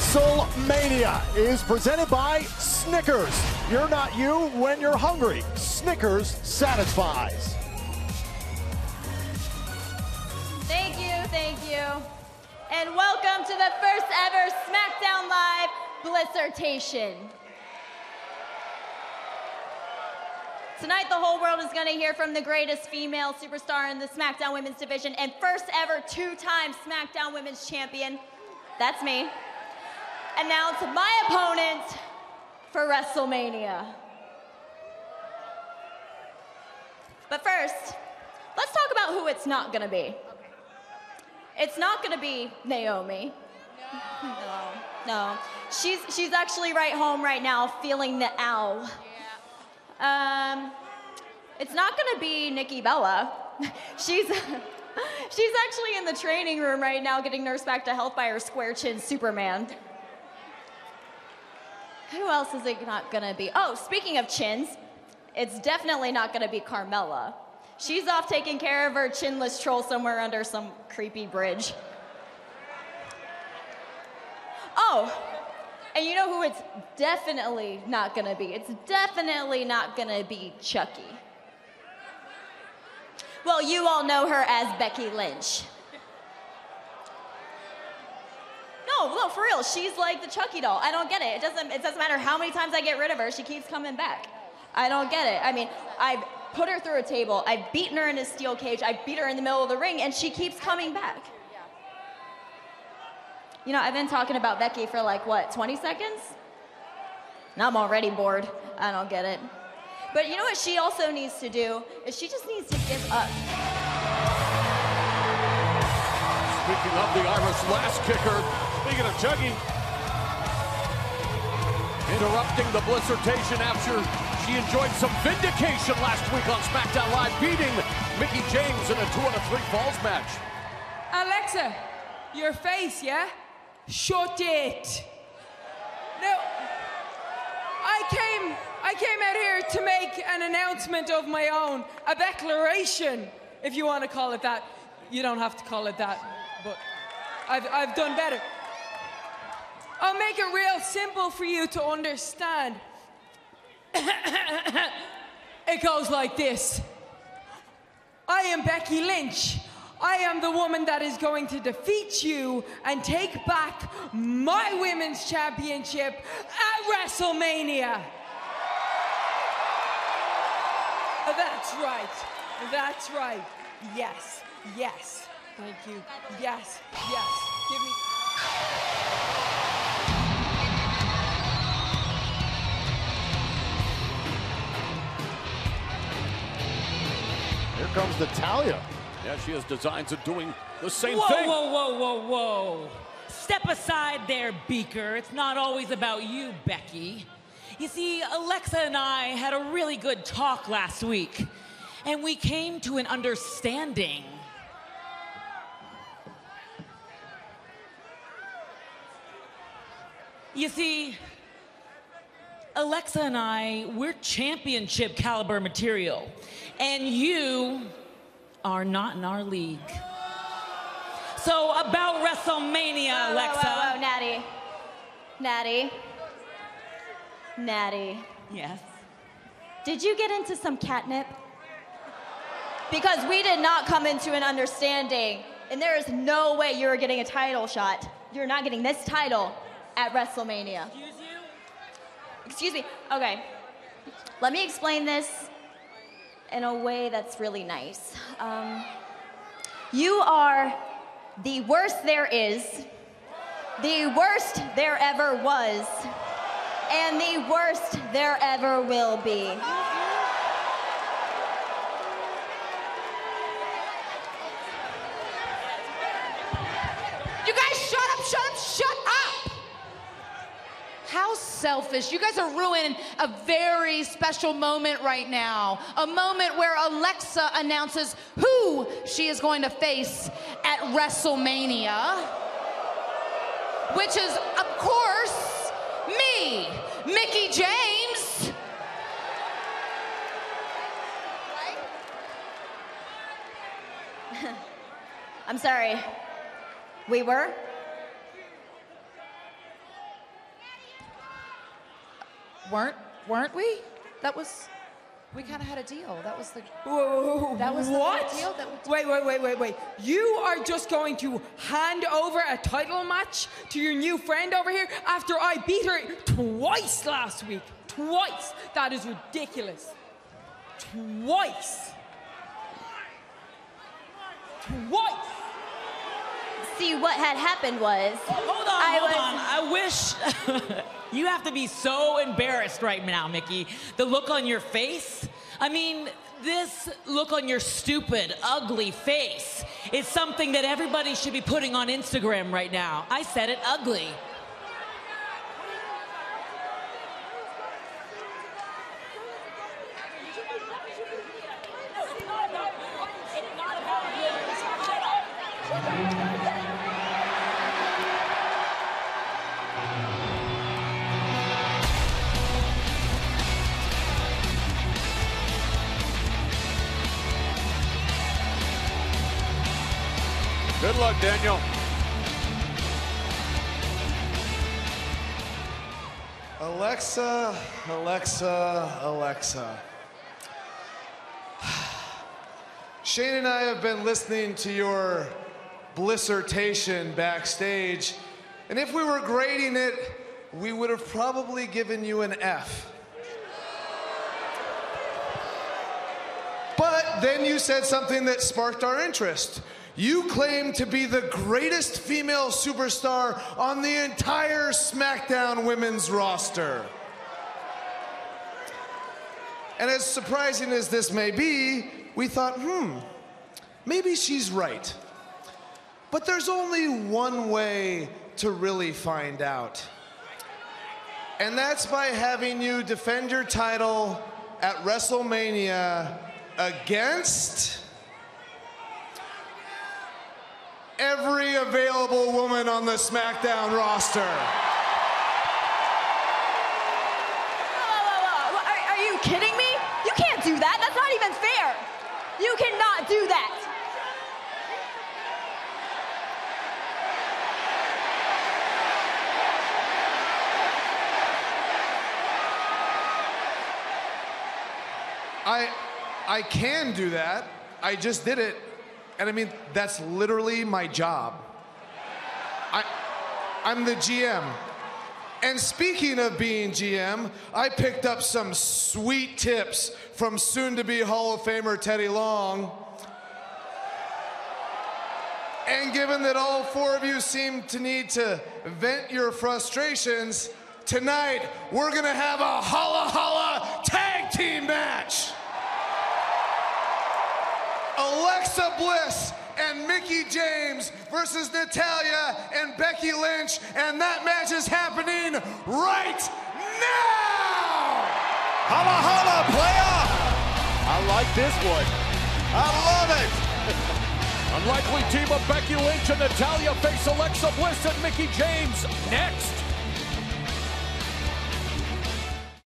Wrestlemania is presented by Snickers. You're not you when you're hungry. Snickers satisfies. Thank you. And welcome to the first ever Smackdown Live Blissertation. Tonight, the whole world is going to hear from the greatest female superstar in the SmackDown Women's division and first ever two-time SmackDown Women's champion. That's me. Announce my opponent for WrestleMania. But first, let's talk about who it's not going to be. It's not going to be Naomi. No. She's actually right home right now feeling the ow. It's not going to be Nikki Bella. She's actually in the training room right now getting nursed back to health by her square chin Superman. Who else is it not going to be? Oh, speaking of chins, it's definitely not going to be Carmella. She's off taking care of her chinless troll somewhere under some creepy bridge. Oh, and you know who it's definitely not gonna be? It's definitely not gonna be Chucky. Well, you all know her as Becky Lynch. No, for real, she's like the Chucky doll. I don't get it. It doesn't matter how many times I get rid of her, she keeps coming back. I don't get it. I mean, I've put her through a table, I've beaten her in a steel cage, I beat her in the middle of the ring, and she keeps coming back. You know, I've been talking about Becky for like, what, 20 seconds? And I'm already bored. I don't get it. But you know what she also needs to do? Is she just needs to give up. Speaking of the Irish last kicker, speaking of Chucky, interrupting the Blissertation after she enjoyed some vindication last week on Smackdown Live, beating Mickie James in a 2-on-3 falls match. Alexa, your face, yeah? Shut it. No, I came out here to make an announcement of my own, a declaration, if you want to call it that. You don't have to call it that, but I've done better. I'll make it real simple for you to understand. It goes like this. I am Becky Lynch. I am the woman that is going to defeat you and take back my women's championship at WrestleMania. That's right. Yes. Thank you. Yes. Give me... Here comes Natalya. Yeah, she has designs of doing the same thing. Whoa. Step aside there, Beaker. It's not always about you, Becky. You see, Alexa and I had a really good talk last week, and we came to an understanding. You see, Alexa and I, we're championship caliber material, and you are not in our league. So about WrestleMania, Alexa. Whoa, Natty. Yes? Did you get into some catnip? Because we did not come into an understanding, and there is no way you're getting a title shot. You're not getting this title at WrestleMania. Excuse you? Excuse me. Okay. Let me explain this in a way that's really nice. You are the worst there is, the worst there ever was, and the worst there ever will be. You guys shut up! How selfish. You guys are ruining a very special moment right now. A moment where Alexa announces who she is going to face at WrestleMania. Which is, of course, me, Mickie James. I'm sorry. We were? Weren't we? That was, we kind of had a deal. That was the, that was what? The deal. Wait. You are just going to hand over a title match to your new friend over here after I beat her twice last week? Twice. That is ridiculous. Twice. See, what had happened was... Hold on. I wish... You have to be so embarrassed right now, Mickie. The look on your face. I mean, this look on your stupid, ugly face is something that everybody should be putting on Instagram right now. I said it, ugly. Good luck, Daniel. Alexa. Shane and I have been listening to your Blissertation backstage, and if we were grading it, we would have probably given you an F. But then you said something that sparked our interest. You claim to be the greatest female superstar on the entire SmackDown women's roster. And as surprising as this may be, we thought, maybe she's right. But there's only one way to really find out. And that's by having you defend your title at WrestleMania against every available woman on the SmackDown roster. Whoa. Are you kidding me? You can't do that. That's not even fair. You cannot do that. I can do that. I just did it. And I mean, that's literally my job. I'm the GM. And speaking of being GM, I picked up some sweet tips from soon-to-be Hall of Famer Teddy Long. And given that all four of you seem to need to vent your frustrations, tonight we're gonna have a Holla Holla tag team match. Alexa Bliss and Mickie James versus Natalya and Becky Lynch, and that match is happening right now! Holla, holla, player! I like this one. I love it! Unlikely team of Becky Lynch and Natalya face Alexa Bliss and Mickie James next.